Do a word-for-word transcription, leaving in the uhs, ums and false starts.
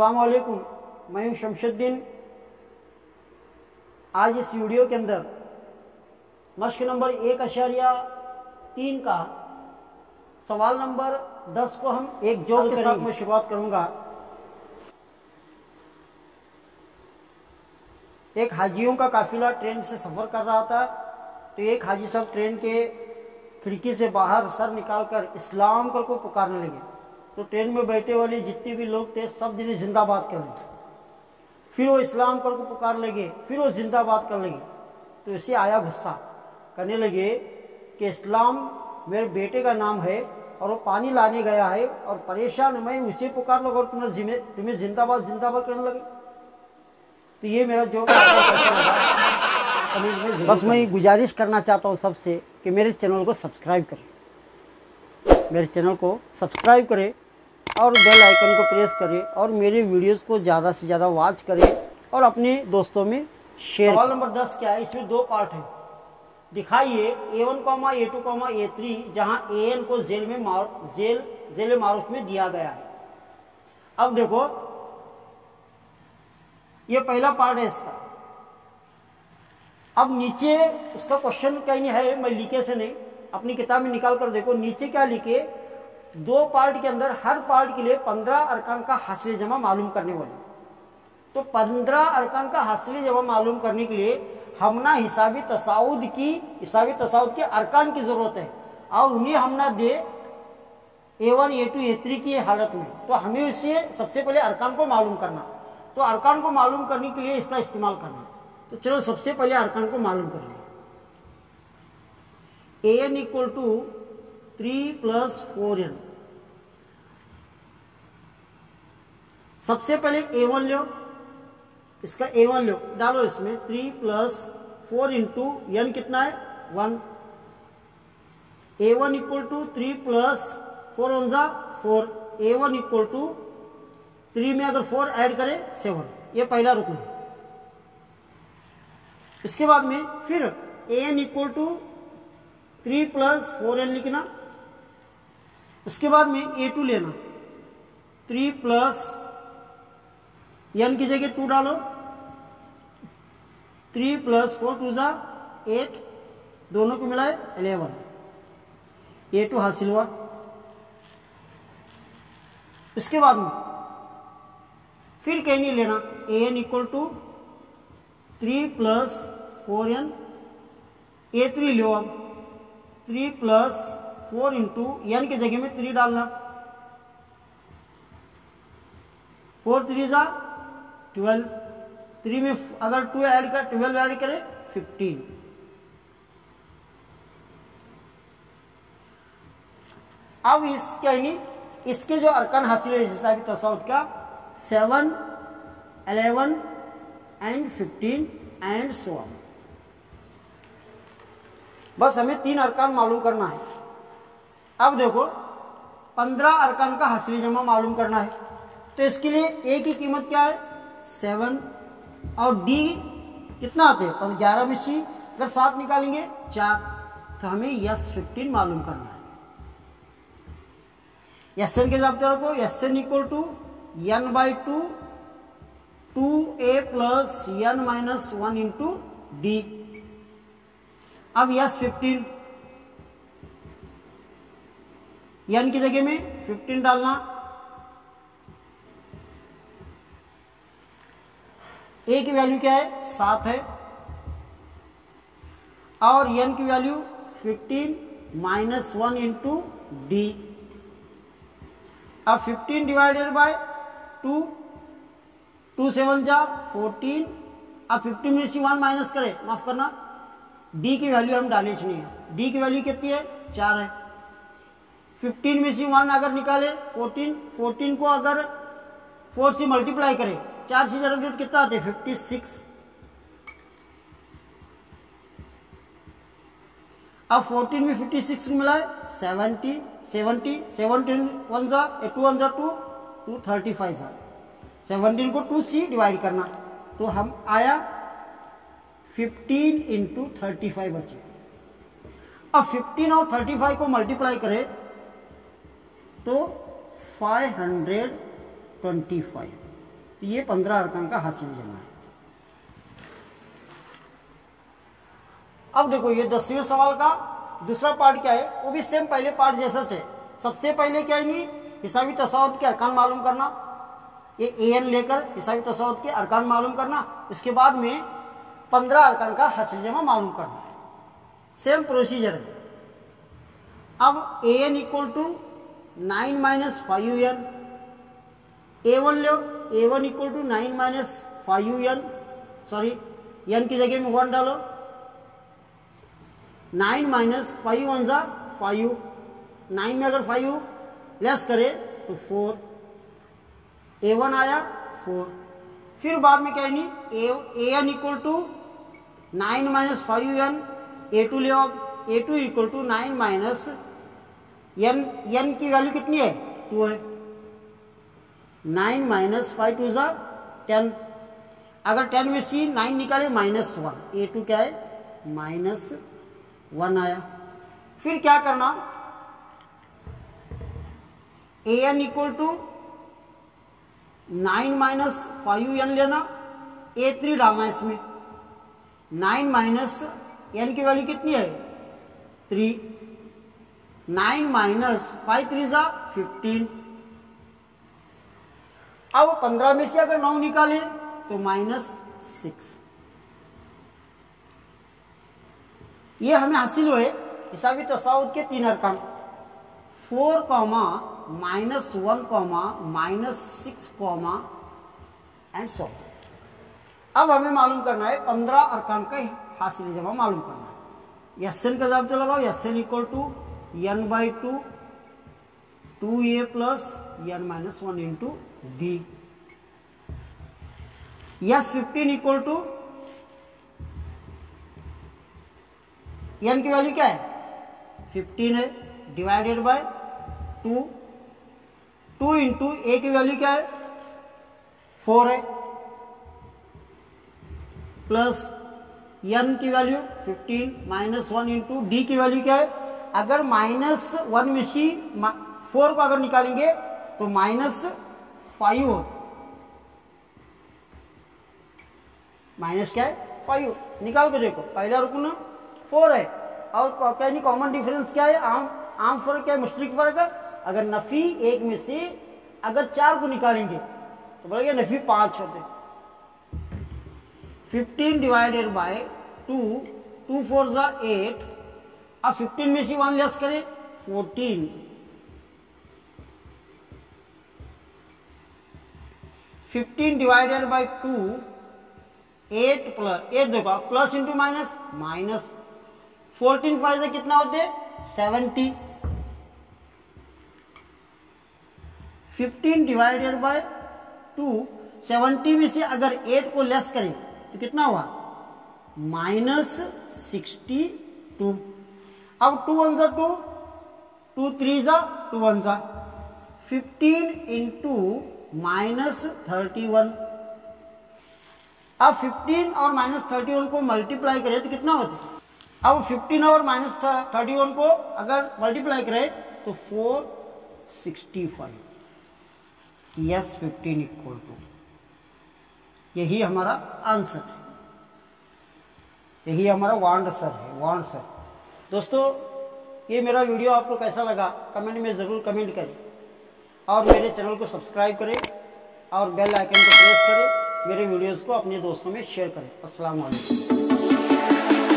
अस्सलाम वालेकुम, मैं हूं शमशुद्दीन। आज इस वीडियो के अंदर मश्क नंबर एक अशारिया तीन का सवाल नंबर दस को हम एक जोक के साथ मैं शुरुआत करूंगा। एक हाजियों का काफिला ट्रेन से सफ़र कर रहा था, तो एक हाजी साहब ट्रेन के खिड़की से बाहर सर निकालकर इस्लाम कर को पुकारने लगे। तो ट्रेन में बैठे वाले जितने भी लोग थे सब जिन्हें जिंदाबाद कर लगे। फिर वो इस्लाम कर को पुकार लगे, फिर वो जिंदाबाद कर लगे। तो इसे आया गुस्सा, करने लगे कि इस्लाम मेरे बेटे का नाम है और वो पानी लाने गया है और परेशान मैं उसे पुकार लगा और तुम्हें तुम्हें जिंदाबाद जिंदाबाद करने लगे। तो ये मेरा जो बस मैं गुजारिश करना चाहता हूँ सबसे कि मेरे चैनल को सब्सक्राइब करें, मेरे चैनल को सब्सक्राइब करें और बेल आइकन को प्रेस करें और मेरे वीडियोस को ज़्यादा से ज़्यादा वॉच करें और अपने दोस्तों में शेयर। सवाल नंबर दस क्या है? इसमें दो पार्ट है। दिखाइए a one comma a two comma a three जहाँ ए एन को जेल में मार जेल जेल मारूफ में दिया गया है। अब देखो ये पहला पार्ट है इसका। अब नीचे उसका क्वेश्चन कहीं है, मैं लिखे से नहीं, अपनी किताब में निकाल कर देखो नीचे क्या लिखे। दो पार्ट के अंदर हर पार्ट के लिए पंद्रह अरकान का हासिल जमा मालूम करने वाले। तो पंद्रह अरकान का हासिल जमा मालूम करने के लिए हमना हिसाबी तसाउद की हिसाबी तसाउद के अरकान की जरूरत है और उन्हें हमना दे a one A two a three की हालत में। तो हमें इससे सबसे पहले अरकान को मालूम करना, तो अरकान को मालूम करने के लिए इसका इस्तेमाल करना। तो चलो सबसे पहले अरकान को मालूम कर लें। A N equal to three plus four n. सबसे पहले ए वन लो, इसका ए वन लो, डालो इसमें three plus four into n कितना है one. A one equal to three plus four one जा four. A one equal to three में अगर फोर ऐड करें सेवन। ये पहला रुकन। इसके बाद में फिर a N equal to three plus four n लिखना। उसके बाद में ए टू लेना, थ्री प्लस एन की जगह टू डालो, थ्री प्लस फोर टू जा एट, दोनों को मिलाए इलेवन। ए टू हासिल हुआ। इसके बाद में फिर कहीं नहीं लेना, a N equal to three plus four n. A three लो, अब three plus four into n की जगह में थ्री डालना, फोर थ्री जा ट्वेल्व। थ्री में अगर टू ऐड कर ट्वेल्व ऐड करें फिफ्टीन। अब इसके नहीं इसके जो अरकान हासिल है हिसाबी तसाउद का seven, eleven and fifteen and so on. बस हमें तीन अरकान मालूम करना है। अब देखो पंद्रह अरकान का हासिल जमा मालूम करना है, तो इसके लिए ए की कीमत क्या है सेवन और डी कितना आते हैं ग्यारह में सी अगर सात निकालेंगे चार। तो हमें यस फिफ्टीन मालूम करना है। एस एन के जाते रखो, S n equal to n by two two a plus n minus one into d. अब यस फिफ्टीन, एन की जगह में फिफ्टीन डालना, ए की वैल्यू क्या है सात है और एन की value fifteen minus one into d. अब fifteen divided by two, two seven जा फोर्टीन। अब फिफ्टीन में से वन माइनस करें, माफ करना, डी की वैल्यू हम डाले नहीं है। डी की वैल्यू कितनी है चार है। फिफ्टीन में से वन अगर निकाले फोर्टीन, फोर्टीन को अगर फोर से मल्टीप्लाई करें, चार से जरा कितना आते हैं फिफ्टी सिक्स। अब फोर्टीन में फिफ्टी सिक्स मिलाए सेवेंटी, सेवेंटी, सेवनटीन वन जा टू वन जा टू, टू थर्टी फाइव जा। सेवनटीन को टू सी डिवाइड करना, तो हम आया फिफ्टीन इंटू थर्टी फाइव बचे। अब फिफ्टीन और थर्टी फाइव को मल्टीप्लाई करें तो फाइव हंड्रेड ट्वेंटी फाइव। तो ये पंद्रह अरकान का हासिल जमा है। अब देखो ये दसवें सवाल का दूसरा पार्ट क्या है, वो भी सेम पहले पार्ट जैसा है। सबसे पहले क्या है नहीं, हिसाबी तसाउद के अरकान मालूम करना, ये ए एन लेकर हिसाबी तसाउद के अरकान मालूम करना, उसके बाद में पंद्रह अरकान का हासिल जमा मालूम करना, सेम प्रोसीजर है। अब a N equal to nine minus five n, a one लो, a one equal to nine minus five n, sorry n की जगह में वन डालो, नाइन माइनस फाइव वन जा फाइव, नाइन में अगर फाइव लेस करे तो फोर, ए वन आया फोर। फिर बाद में क्या है नहीं, a N equal to nine minus five n, a two ले आओ, a two equal to nine minus N, N की वैल्यू कितनी है टू है, नाइन माइनस फाइव टू जा टेन, अगर टेन में सी नाइन निकाले माइनस वन, ए टू क्या है माइनस वन आया। फिर क्या करना, A N equal to nine minus five N लेना, ए थ्री डालना इसमें, नाइन माइनस एन की वैल्यू कितनी है three, nine minus five three जा फिफ्टीन। अब पंद्रह में से अगर नौ निकाले तो माइनस सिक्स। ये हमें हासिल हुए हिसाबी तसाउद के तीन अरकान, four comma minus one comma minus six comma and so. अब हमें मालूम करना है पंद्रह अरकान का हासिल जमा मालूम करना है। एस एन का जाब्ता लगाओ, S n equal to n by two two a plus n minus one into b. S fifteen equal to n की वैल्यू क्या है फिफ्टीन है, divided by two, two into a की वैल्यू क्या है फोर है, प्लस एन की value fifteen minus one into d की वैल्यू क्या है, अगर माइनस वन में सी फोर को अगर निकालेंगे तो माइनस फाइव हो, माइनस क्या है फाइव, निकाल के देखो पहला रुकना फोर है, और क्या नहीं कॉमन डिफरेंस क्या है, आम आम फर्क क्या है, मुश्तरक फर्क है। अगर नफी एक में से अगर चार को निकालेंगे तो बोलेंगे नफी पांच होते, fifteen divided by two, two four जा एट, अब फिफ्टीन में से वन लेस करें fourteen, fifteen divided by two eight plus eight, देखो plus into minus minus, fourteen five से कितना होते seventy, fifteen divided by two, seventy में से अगर एट को लेस करें तो कितना हुआ माइनस सिक्सटी टू। अब टू वन जा टू, टू थ्री जा टू वन जा, fifteen into minus thirty one. अब फिफ्टीन और माइनस थर्टी वन को मल्टीप्लाई करें तो कितना होता है, अब फिफ्टीन और माइनस थर्टी वन को अगर मल्टीप्लाई करें तो four sixty five, S fifteen equal to, यही हमारा आंसर है, यही हमारा आंसर है, आंसर। दोस्तों ये मेरा वीडियो आपको कैसा लगा कमेंट में ज़रूर कमेंट करें, और मेरे चैनल को सब्सक्राइब करें और बेल आइकन को प्रेस करें, मेरे वीडियोस को अपने दोस्तों में शेयर करें। अस्सलाम वालेकुम।